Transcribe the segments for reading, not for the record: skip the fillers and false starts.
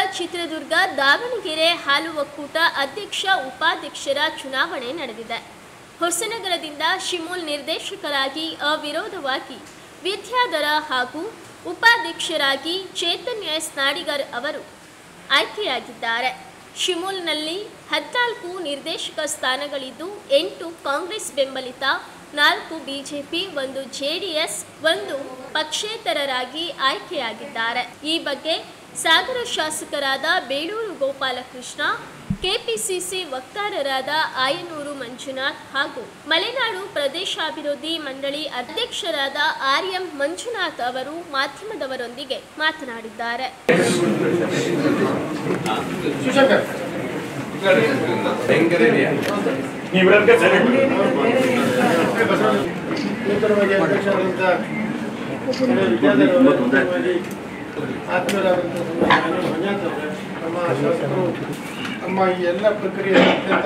ಚಿತ್ರದುರ್ಗ, ದಾವಣಗೆರೆ ಹಾಲು ಒಕ್ಕೂಟ ಅಧ್ಯಕ್ಷ ಉಪಾಧ್ಯಕ್ಷರ ಚುನಾವಣೆ ನಡೆದಿದೆ. ಹೊಸನಗರದಿಂದ ಶಿಮೂಲ್ ನಿರ್ದೇಶಕರಾಗಿ ಅವಿರೋಧವಾಗಿ ವಿದ್ಯಾಧರ ಹಾಗೂ ಉಪಾಧ್ಯಕ್ಷರಾಗಿ ಚೇತನ್ ಎಸ್ ನಾಡಿಗರ್ ಅವರು ಆಯ್ಕೆಯಾಗಿದ್ದಾರೆ. ಶಿಮೂಲ್ನಲ್ಲಿ 14 ನಿರ್ದೇಶಕ ಸ್ಥಾನಗಳಿದ್ದು 8 ಕಾಂಗ್ರೆಸ್ ಬೆಂಬಲಿತ, 4 ಬಿಜೆಪಿ, 1 ಜೆಡಿಎಸ್, 1 ಪಕ್ಷೇತರರಾಗಿ ಆಯ್ಕೆಯಾಗಿದ್ದಾರೆ. ಈ ಬಗ್ಗೆ ಸಾಗರ ಶಾಸಕರಾದ ಬೇಳೂರು ಗೋಪಾಲಕೃಷ್ಣ, ಕೆಪಿಸಿಸಿ ವಕ್ತಾರರಾದ ಆಯನೂರು ಮಂಜುನಾಥ್ ಹಾಗೂ ಮಲೆನಾಡು ಪ್ರದೇಶಾಭಿವೃದ್ಧಿ ಮಂಡಳಿ ಅಧ್ಯಕ್ಷರಾದ ಆರ್ಎಂ ಮಂಜುನಾಥ್ ಅವರು ಮಾಧ್ಯಮದವರೊಂದಿಗೆ ಮಾತನಾಡಿದ್ದಾರೆ. ನಮ್ಮ ಈ ಎಲ್ಲ ಪ್ರಕ್ರಿಯೆ ಅತ್ಯಂತ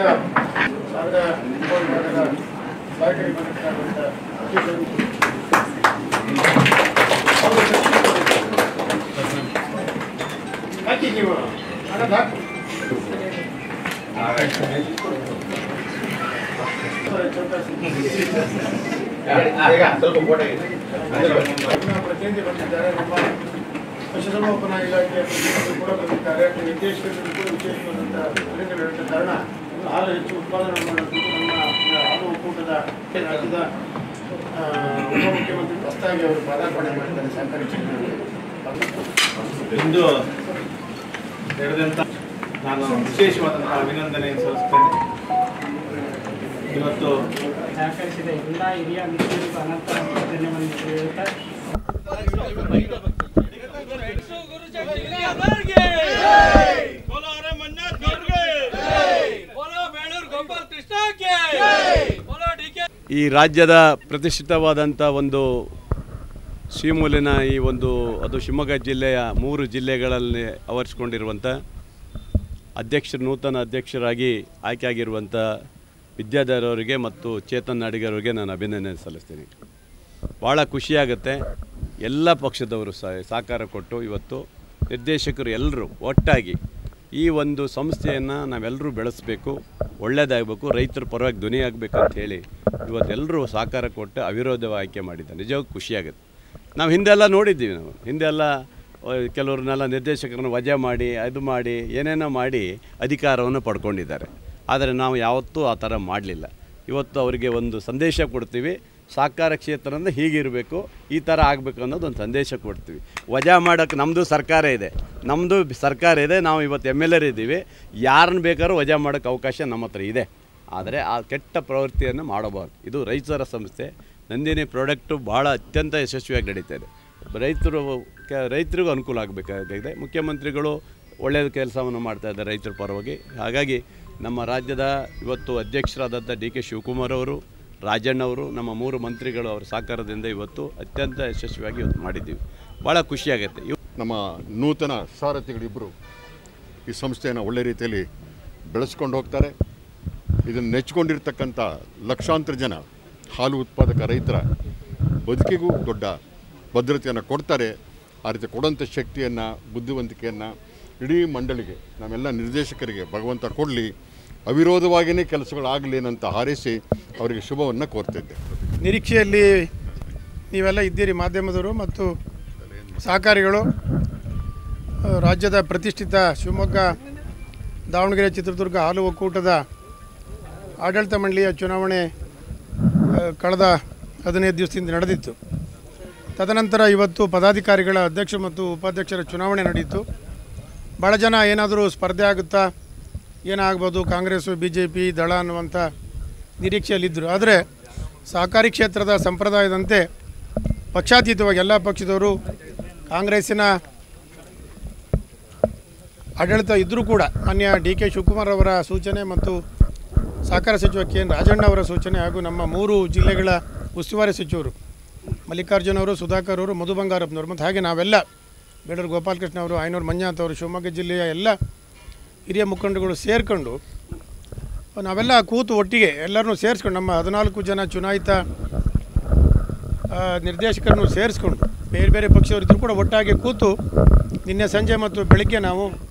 ಸಹಕಾರಿ ಹಾಕಿ ನೀವು ಹಣದ ಹಾಕಿ ಪ್ರತಿನಿಧಿ ಬಂದಿದ್ದಾರೆ. ನಮ್ಮ ಪಶುಸಂಗೋಪನಾ ಇಲಾಖೆಯ ಪ್ರತಿನಿಧಿಗಳು ಕೂಡ ಬಂದಿದ್ದಾರೆ. ನಿರ್ದೇಶಕರು ಕೂಡ ವಿಶೇಷವಾದಂಥ ಹೇಳಿದ ಕಾರಣ ಹಾಲು ಹೆಚ್ಚು ಉತ್ಪಾದನೆ ಮಾಡೋದಕ್ಕೆ ನಮ್ಮ ಹಾಲು ಒಕ್ಕೂಟದ ರಾಜ್ಯದ ಉಪಮುಖ್ಯಮಂತ್ರಿ ಹೊಸದಾಗಿ ಅವರು ಪಾದಾರ್ಪಣೆ ಮಾಡಿದ್ದಾರೆ ಸಹಕಾರಿ ಕ್ಷೇತ್ರದಲ್ಲಿ. ಇಂದು ನಡೆದಂಥ ನಾನು ವಿಶೇಷವಾದಂಥ ಅಭಿನಂದನೆಯನ್ನು ಸಲ್ಲಿಸ್ತೇನೆ. ಇವತ್ತು ಸಹಕರಿಸಿದ ಎಲ್ಲ ಹಿರಿಯ ಮಿತ್ರರಿಗೂ ಅನಂತ ಧನ್ಯವಾದ ಹೇಳುತ್ತಾರೆ. ಈ ರಾಜ್ಯದ ಪ್ರತಿಷ್ಠಿತವಾದಂಥ ಒಂದು ಶಿಮೂಲಿನ ಈ ಒಂದು ಅದು ಶಿವಮೊಗ್ಗ ಜಿಲ್ಲೆಯ 3 ಜಿಲ್ಲೆಗಳಲ್ಲಿ ಆವರಿಸಿಕೊಂಡಿರುವಂಥ ನೂತನ ಅಧ್ಯಕ್ಷರಾಗಿ ಆಯ್ಕೆಯಾಗಿರುವಂಥ ವಿದ್ಯಾಧರ್ ಅವರಿಗೆ ಮತ್ತು ಚೇತನ್ ನಾಡಿಗರ್ ಅವರಿಗೆ ನಾನು ಅಭಿನಂದನೆ ಸಲ್ಲಿಸ್ತೀನಿ. ಭಾಳ ಖುಷಿಯಾಗುತ್ತೆ. ಎಲ್ಲ ಪಕ್ಷದವರು ಸಹಕಾರ ಕೊಟ್ಟು ಇವತ್ತು ನಿರ್ದೇಶಕರು ಎಲ್ಲರೂ ಒಟ್ಟಾಗಿ ಈ ಒಂದು ಸಂಸ್ಥೆಯನ್ನು ನಾವೆಲ್ಲರೂ ಬೆಳೆಸಬೇಕು, ಒಳ್ಳೆಯದಾಗಬೇಕು, ರೈತರ ಪರವಾಗಿ ಧ್ವನಿ ಆಗಬೇಕು ಅಂತ ಹೇಳಿ ಇವತ್ತೆಲ್ಲರೂ ಸಹಕಾರ ಕೊಟ್ಟು ಅವಿರೋಧವಾಗಿ ಆಯ್ಕೆ ಮಾಡಿದ್ದಾರೆ. ನಿಜವಾಗೂ ಖುಷಿಯಾಗುತ್ತೆ. ನಾವು ಹಿಂದೆಲ್ಲ ನೋಡಿದ್ದೀವಿ. ನಾವು ಹಿಂದೆಲ್ಲ ಕೆಲವ್ರನ್ನೆಲ್ಲ ನಿರ್ದೇಶಕರನ್ನು ವಜಾ ಮಾಡಿ ಅದು ಮಾಡಿ ಏನೇನೋ ಮಾಡಿ ಅಧಿಕಾರವನ್ನು ಪಡ್ಕೊಂಡಿದ್ದಾರೆ. ಆದರೆ ನಾವು ಯಾವತ್ತೂ ಆ ಥರ ಮಾಡಲಿಲ್ಲ. ಇವತ್ತು ಅವರಿಗೆ ಒಂದು ಸಂದೇಶ ಕೊಡ್ತೀವಿ. ಸಹಕಾರ ಕ್ಷೇತ್ರದಿಂದ ಹೀಗಿರಬೇಕು, ಈ ಥರ ಆಗಬೇಕು ಅನ್ನೋದು ಒಂದು ಸಂದೇಶ ಕೊಡ್ತೀವಿ. ವಜಾ ಮಾಡೋಕ್ಕೆ ನಮ್ಮದು ಸರ್ಕಾರ ಇದೆ. ನಾವು ಇವತ್ತು MLA ಇದ್ದೀವಿ. ಯಾರನ್ನು ಬೇಕಾದ್ರೂ ವಜಾ ಮಾಡೋಕ್ಕೆ ಅವಕಾಶ ನಮ್ಮ ಹತ್ರ ಇದೆ. ಆದರೆ ಆ ಕೆಟ್ಟ ಪ್ರವೃತ್ತಿಯನ್ನು ಮಾಡಬಾರ್ದು. ಇದು ರೈತರ ಸಂಸ್ಥೆ. ನಂದಿನಿ ಪ್ರಾಡಕ್ಟು ಭಾಳ ಅತ್ಯಂತ ಯಶಸ್ವಿಯಾಗಿ ನಡೀತಾ ಇದೆ. ರೈತರಿಗೂ ಅನುಕೂಲ ಆಗಬೇಕಾಗಿದೆ. ಮುಖ್ಯಮಂತ್ರಿಗಳು ಒಳ್ಳೆಯ ಕೆಲಸವನ್ನು ಮಾಡ್ತಾಯಿದ್ದಾರೆ ರೈತರ ಪರವಾಗಿ. ಹಾಗಾಗಿ ನಮ್ಮ ರಾಜ್ಯದ ಇವತ್ತು ಅಧ್ಯಕ್ಷರಾದಂಥ DK ಶಿವಕುಮಾರ್ ಅವರು, ರಾಜಣ್ಣವರು, ನಮ್ಮ 3 ಮಂತ್ರಿಗಳು ಅವರ ಸಹಕಾರದಿಂದ ಇವತ್ತು ಅತ್ಯಂತ ಯಶಸ್ವಿಯಾಗಿ ಇವತ್ತು ಮಾಡಿದ್ದೀವಿ. ಭಾಳ ಖುಷಿಯಾಗುತ್ತೆ. ನಮ್ಮ ನೂತನ ಸಾರಥಿಗಳಿಬ್ಬರು ಈ ಸಂಸ್ಥೆಯನ್ನು ಒಳ್ಳೆ ರೀತಿಯಲ್ಲಿ ಬೆಳೆಸ್ಕೊಂಡು ಹೋಗ್ತಾರೆ. ಇದನ್ನು ನೆಚ್ಚಿಕೊಂಡಿರ್ತಕ್ಕಂಥ ಲಕ್ಷಾಂತರ ಜನ ಹಾಲು ಉತ್ಪಾದಕ ರೈತರ ಬದುಕಿಗೂ ದೊಡ್ಡ ಭದ್ರತೆಯನ್ನು ಕೊಡ್ತಾರೆ. ಆ ರೀತಿ ಕೊಡುವಂಥ ಶಕ್ತಿಯನ್ನು, ಬುದ್ಧಿವಂತಿಕೆಯನ್ನು ಇಡೀ ಮಂಡಳಿಗೆ, ನಮ್ಮೆಲ್ಲ ನಿರ್ದೇಶಕರಿಗೆ ಭಗವಂತ ಕೊಡಲಿ. ಅವಿರೋಧವಾಗಿಯೇ ಕೆಲಸಗಳಾಗಲಿ ಅಂತ ಹಾರೈಸಿ ಅವರಿಗೆ ಶುಭವನ್ನು ಕೋರ್ತಿದ್ದೆ. ನಿರೀಕ್ಷೆಯಲ್ಲಿ ನೀವೆಲ್ಲ ಇದ್ದೀರಿ, ಮಾಧ್ಯಮದವರು ಮತ್ತು ಸಹಕಾರಿಗಳು. ರಾಜ್ಯದ ಪ್ರತಿಷ್ಠಿತ ಶಿವಮೊಗ್ಗ, ದಾವಣಗೆರೆ, ಚಿತ್ರದುರ್ಗ ಹಾಲು ಒಕ್ಕೂಟದ ಆಡಳಿತ ಮಂಡಳಿಯ ಚುನಾವಣೆ ಕಳೆದ 15 ದಿವಸದಿಂದ ನಡೆದಿತ್ತು. ತದನಂತರ ಇವತ್ತು ಪದಾಧಿಕಾರಿಗಳ ಅಧ್ಯಕ್ಷ ಮತ್ತು ಉಪಾಧ್ಯಕ್ಷರ ಚುನಾವಣೆ ನಡೆಯಿತು. ಭಾಳ ಜನ ಏನಾದರೂ ಸ್ಪರ್ಧೆ ಆಗುತ್ತಾ, ಏನಾಗ್ಬೋದು, ಕಾಂಗ್ರೆಸ್ಸು BJP ದಳ ಅನ್ನುವಂಥ ನಿರೀಕ್ಷೆಯಲ್ಲಿದ್ದರು. ಆದರೆ ಸಹಕಾರಿ ಕ್ಷೇತ್ರದ ಸಂಪ್ರದಾಯದಂತೆ ಪಕ್ಷಾತೀತವಾಗಿ ಎಲ್ಲ ಪಕ್ಷದವರು, ಕಾಂಗ್ರೆಸ್ಸಿನ ಆಡಳಿತ ಇದ್ದರೂ ಕೂಡ ಮಾನ್ಯ DK ಶಿವಕುಮಾರ್ ಅವರ ಸೂಚನೆ ಮತ್ತು ಸಹಕಾರ ಸಚಿವ KN ರಾಜಣ್ಣ ಅವರ ಸೂಚನೆ ಹಾಗೂ ನಮ್ಮ 3 ಜಿಲ್ಲೆಗಳ ಉಸ್ತುವಾರಿ ಸಚಿವರು ಮಲ್ಲಿಕಾರ್ಜುನ್ ಅವರು, ಸುಧಾಕರ್ ಅವರು, ಮಧು ಬಂಗಾರಪ್ಪನವರು ಮತ್ತು ಹಾಗೆ ನಾವೆಲ್ಲ ಬೇಡೂರು ಗೋಪಾಲಕೃಷ್ಣ ಅವರು, ಆಯನೂರು ಮಂಜುನಾಥ್ ಅವರು, ಶಿವಮೊಗ್ಗ ಜಿಲ್ಲೆಯ ಎಲ್ಲ ಹಿರಿಯ ಮುಖಂಡಗಳು ಸೇರಿಕೊಂಡು ನಾವೆಲ್ಲ ಕೂತು ಒಟ್ಟಿಗೆ ಎಲ್ಲರನ್ನೂ ಸೇರಿಸ್ಕೊಂಡು ನಮ್ಮ 14 ಜನ ಚುನಾಯಿತ ನಿರ್ದೇಶಕರನ್ನು ಸೇರಿಸ್ಕೊಂಡು ಬೇರೆ ಬೇರೆ ಪಕ್ಷದವರಿದ್ದರೂ ಕೂಡ ಒಟ್ಟಾಗಿ ಕೂತು ನಿನ್ನೆ ಸಂಜೆ ಮತ್ತು ಬೆಳಗ್ಗೆ ನಾವು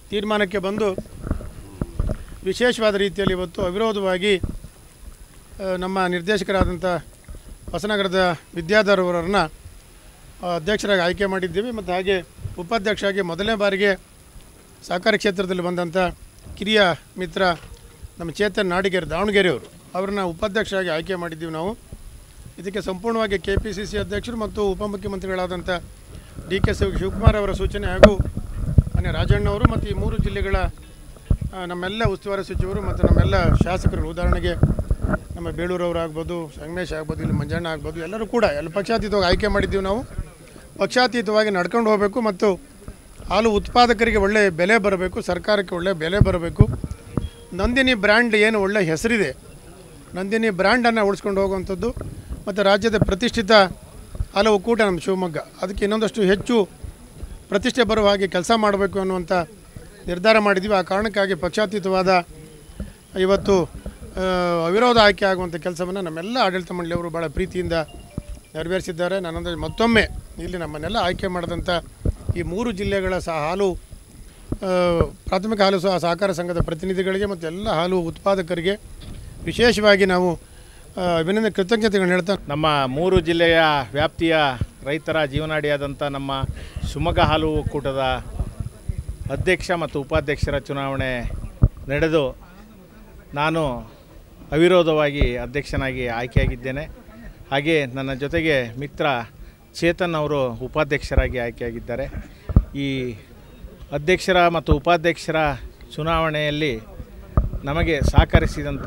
ತೀರ್ಮಾನಕ್ಕೆ ಬಂದು ವಿಶೇಷವಾದ ರೀತಿಯಲ್ಲಿ ಇವತ್ತು ಅವಿರೋಧವಾಗಿ ನಮ್ಮ ನಿರ್ದೇಶಕರಾದಂಥ ಹೊಸನಗರದ ವಿದ್ಯಾಧರ್ ಅವರನ್ನು ಅಧ್ಯಕ್ಷರಾಗಿ ಆಯ್ಕೆ ಮಾಡಿದ್ದೀವಿ. ಮತ್ತು ಹಾಗೆ ಉಪಾಧ್ಯಕ್ಷರಾಗಿ ಮೊದಲನೇ ಬಾರಿಗೆ ಸಹಕಾರಿ ಕ್ಷೇತ್ರದಲ್ಲಿ ಬಂದಂಥ ಕಿರಿಯ ಮಿತ್ರ ನಮ್ಮ ಚೇತನ್ ನಾಡಿಗೇರ್ ದಾವಣಗೆರೆಯವರು ಅವರನ್ನು ಉಪಾಧ್ಯಕ್ಷರಾಗಿ ಆಯ್ಕೆ ಮಾಡಿದ್ದೀವಿ ನಾವು. ಇದಕ್ಕೆ ಸಂಪೂರ್ಣವಾಗಿ KPCC ಅಧ್ಯಕ್ಷರು ಮತ್ತು ಉಪಮುಖ್ಯಮಂತ್ರಿಗಳಾದಂಥ DK ಶಿವಕುಮಾರ್ ಅವರ ಸೂಚನೆ ಹಾಗೂ ಮಾನ್ಯ ರಾಜಣ್ಣವರು ಮತ್ತು ಈ 3 ಜಿಲ್ಲೆಗಳ ನಮ್ಮೆಲ್ಲ ಉಸ್ತುವಾರಿ ಸಚಿವರು ಮತ್ತು ನಮ್ಮೆಲ್ಲ ಶಾಸಕರು, ಉದಾಹರಣೆಗೆ ನಮ್ಮ ಬೇಳೂರವರು ಆಗ್ಬೋದು, ಸಂಗಮೇಶ್ ಆಗ್ಬೋದು, ಇಲ್ಲಿ ಮಂಜಣ್ಣ ಆಗ್ಬೋದು, ಎಲ್ಲರೂ ಕೂಡ ಎಲ್ಲ ಪಕ್ಷಾತೀತವಾಗಿ ಆಯ್ಕೆ ಮಾಡಿದ್ದೀವಿ ನಾವು. ಪಕ್ಷಾತೀತವಾಗಿ ನಡ್ಕೊಂಡು ಹೋಗಬೇಕು ಮತ್ತು ಹಾಲು ಉತ್ಪಾದಕರಿಗೆ ಒಳ್ಳೆಯ ಬೆಲೆ ಬರಬೇಕು, ಸರ್ಕಾರಕ್ಕೆ ಒಳ್ಳೆಯ ಬೆಲೆ ಬರಬೇಕು. ನಂದಿನಿ ಬ್ರ್ಯಾಂಡ್ ಏನು ಒಳ್ಳೆಯ ಹೆಸರಿದೆ, ನಂದಿನಿ ಬ್ರ್ಯಾಂಡನ್ನು ಉಳಿಸ್ಕೊಂಡು ಹೋಗುವಂಥದ್ದು ಮತ್ತು ರಾಜ್ಯದ ಪ್ರತಿಷ್ಠಿತ ಹಾಲು ಒಕ್ಕೂಟ ನಮ್ಮ ಶಿವಮೊಗ್ಗ, ಅದಕ್ಕೆ ಇನ್ನೊಂದಷ್ಟು ಹೆಚ್ಚು ಪ್ರತಿಷ್ಠೆ ಬರುವ ಹಾಗೆ ಕೆಲಸ ಮಾಡಬೇಕು ಅನ್ನುವಂಥ ನಿರ್ಧಾರ ಮಾಡಿದ್ದೀವಿ. ಆ ಕಾರಣಕ್ಕಾಗಿ ಪಕ್ಷಾತೀತವಾದ ಇವತ್ತು ಅವಿರೋಧ ಆಯ್ಕೆ ಆಗುವಂಥ ಕೆಲಸವನ್ನು ನಮ್ಮೆಲ್ಲ ಆಡಳಿತ ಮಂಡಳಿಯವರು ಭಾಳ ಪ್ರೀತಿಯಿಂದ ನೆರವೇರಿಸಿದ್ದಾರೆ. ನಾನಂದರೆ ಮತ್ತೊಮ್ಮೆ ಇಲ್ಲಿ ನಮ್ಮನ್ನೆಲ್ಲ ಆಯ್ಕೆ ಮಾಡಿದಂಥ ಈ 3 ಜಿಲ್ಲೆಗಳ ಹಾಲು ಪ್ರಾಥಮಿಕ ಹಾಲು ಸಹಕಾರ ಸಂಘದ ಪ್ರತಿನಿಧಿಗಳಿಗೆ ಮತ್ತು ಎಲ್ಲ ಹಾಲು ಉತ್ಪಾದಕರಿಗೆ ವಿಶೇಷವಾಗಿ ನಾವು ಅಭಿನಂದನೆ ಕೃತಜ್ಞತೆಗಳನ್ನು ಹೇಳ್ತಾ, ನಮ್ಮ 3 ಜಿಲ್ಲೆಯ ವ್ಯಾಪ್ತಿಯ ರೈತರ ಜೀವನಾಡಿಯಾದಂಥ ನಮ್ಮ ಶಿವಮೊಗ್ಗ ಹಾಲು ಒಕ್ಕೂಟದ ಅಧ್ಯಕ್ಷ ಮತ್ತು ಉಪಾಧ್ಯಕ್ಷರ ಚುನಾವಣೆ ನಡೆದು ನಾನು ಅವಿರೋಧವಾಗಿ ಅಧ್ಯಕ್ಷನಾಗಿ ಆಯ್ಕೆಯಾಗಿದ್ದೇನೆ. ಹಾಗೆ ನನ್ನ ಜೊತೆಗೆ ಮಿತ್ರ ಚೇತನ್ ಅವರು ಉಪಾಧ್ಯಕ್ಷರಾಗಿ ಆಯ್ಕೆಯಾಗಿದ್ದಾರೆ. ಈ ಅಧ್ಯಕ್ಷರ ಮತ್ತು ಉಪಾಧ್ಯಕ್ಷರ ಚುನಾವಣೆಯಲ್ಲಿ ನಮಗೆ ಸಹಕರಿಸಿದಂಥ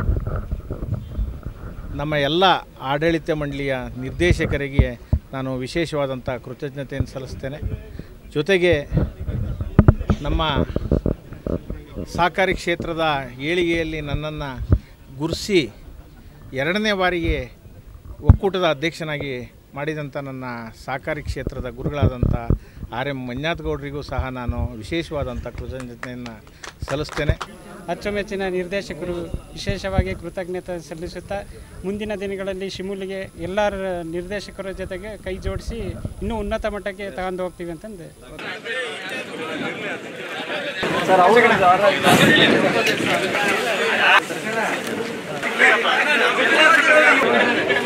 ನಮ್ಮ ಎಲ್ಲ ಆಡಳಿತ ಮಂಡಳಿಯ ನಿರ್ದೇಶಕರಿಗೆ ನಾನು ವಿಶೇಷವಾದಂಥ ಕೃತಜ್ಞತೆಯನ್ನು ಸಲ್ಲಿಸ್ತೇನೆ. ಜೊತೆಗೆ ನಮ್ಮ ಸಹಕಾರಿ ಕ್ಷೇತ್ರದ ಏಳಿಗೆಯಲ್ಲಿ ನನ್ನನ್ನು ಗುರುಸಿ 2ನೇ ಬಾರಿಗೆ ಒಕ್ಕೂಟದ ಅಧ್ಯಕ್ಷನಾಗಿ ಮಾಡಿದಂಥ ನನ್ನ ಸಹಕಾರಿ ಕ್ಷೇತ್ರದ ಗುರುಗಳಾದಂಥ RM ಮಂಜುನಾಥ್ ಗೌಡರಿಗೂ ಸಹ ನಾನು ವಿಶೇಷವಾದಂಥ ಕೃತಜ್ಞತೆಯನ್ನು ಸಲ್ಲಿಸ್ತೇನೆ. ಅಚ್ಚುಮೆಚ್ಚಿನ ನಿರ್ದೇಶಕರು ವಿಶೇಷವಾಗಿ ಕೃತಜ್ಞತೆ ಸಲ್ಲಿಸುತ್ತಾ ಮುಂದಿನ ದಿನಗಳಲ್ಲಿ ಶಿಮುಲಿಗೆ ಎಲ್ಲರ ನಿರ್ದೇಶಕರ ಜೊತೆಗೆ ಕೈ ಜೋಡಿಸಿ ಇನ್ನೂ ಉನ್ನತ ಮಟ್ಟಕ್ಕೆ ತಗೊಂಡು ಹೋಗ್ತೀವಿ ಅಂತಂದು ಸರ್